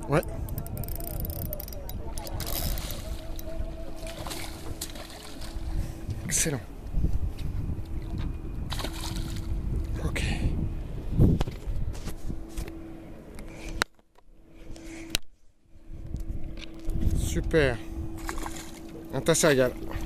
Ouais. Excellent. Ok. Super. Un tasse à égal.